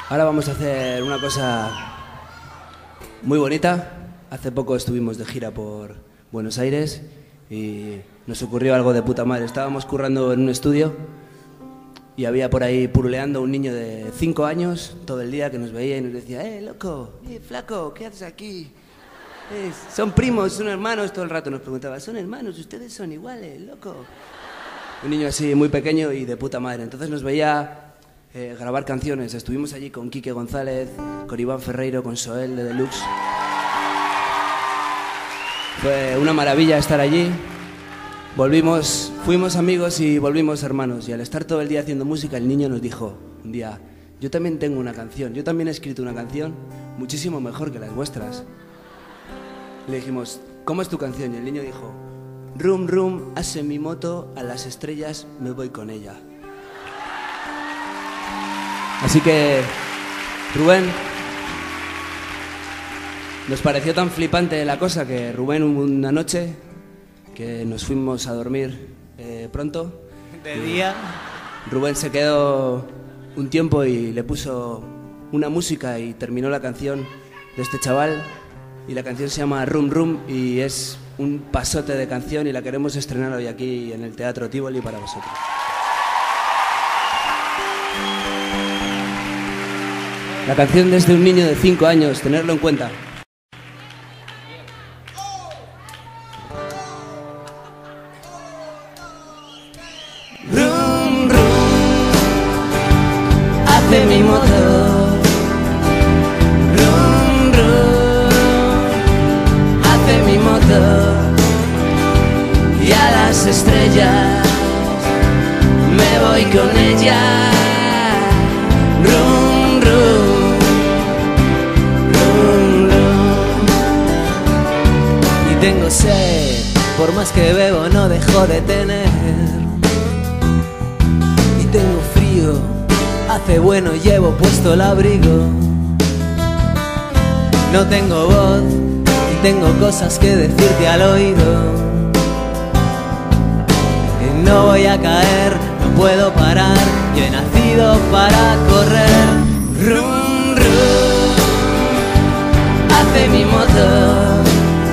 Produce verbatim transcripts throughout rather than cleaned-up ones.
Ahora vamos a hacer una cosa muy bonita. Hace poco estuvimos de gira por Buenos Aires y nos ocurrió algo de puta madre. Estábamos currando en un estudio y había por ahí puruleando un niño de cinco años todo el día que nos veía y nos decía: ¡Eh, loco! ¡Eh, flaco! ¿Qué haces aquí? Eh, son primos, son hermanos. Todo el rato nos preguntaba: ¿son hermanos? ¿Ustedes son iguales, loco? Un niño así muy pequeño y de puta madre. Entonces nos veía eh, grabar canciones. Estuvimos allí con Quique González, con Iván Ferreiro, con Soel de Deluxe. Fue una maravilla estar allí. Volvimos, fuimos amigos y volvimos hermanos. Y al estar todo el día haciendo música, el niño nos dijo un día: yo también tengo una canción, yo también he escrito una canción muchísimo mejor que las vuestras. Le dijimos: ¿cómo es tu canción? Y el niño dijo: rum, rum, hace mi moto, a las estrellas me voy con ella. Así que, Rubén, nos pareció tan flipante la cosa que Rubén, una noche que nos fuimos a dormir eh, pronto, de día, Rubén se quedó un tiempo y le puso una música y terminó la canción de este chaval. Y la canción se llama Rum Rum y es un pasote de canción y la queremos estrenar hoy aquí en el Teatro Tivoli para vosotros. La canción desde un niño de cinco años, tenerlo en cuenta. Rum, rum, hace mi motor. Rum, rum, hace mi motor. Y a las estrellas me voy con ella. Rum, rum, rum, rum. y tengo sed, por más que bebo no dejo de tener. Y tengo frío, hace bueno, llevo puesto el abrigo. No tengo voz y tengo cosas que decirte al oído. Y no voy a caer, no puedo parar, yo he nacido para correr. Rum, rum, hace mi motor.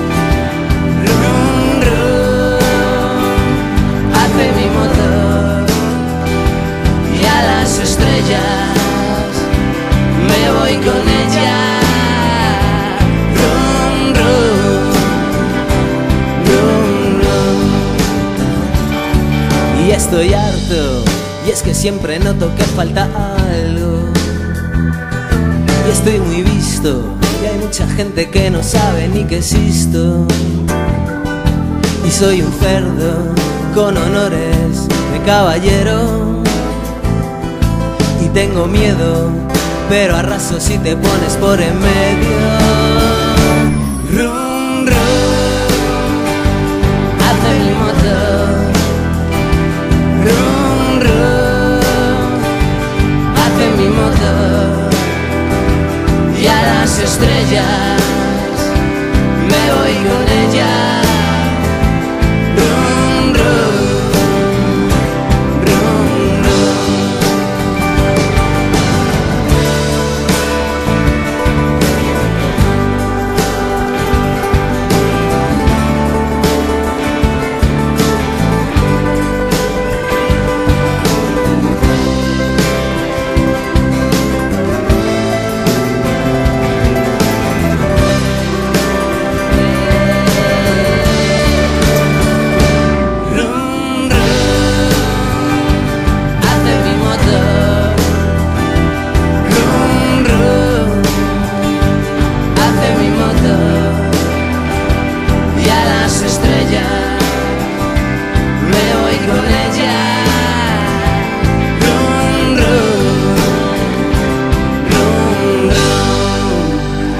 Rum, rum, hace mi motor. Y a las estrellas me voy con ella. Rum, rum, rum, rum. Y estoy harto, y es que siempre noto que falta algo. Y estoy muy visto, y hay mucha gente que no sabe ni que existo. Y soy un cerdo con honores de caballero. Y tengo miedo, pero arraso si te pones por en medio. Rum, rum, hace mi motor. Rum, rum, hace mi motor. Y a las estrellas me voy con ella. Rum, rum, rum, rum.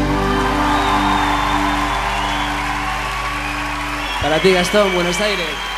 Para ti, Gastón, Buenos Aires.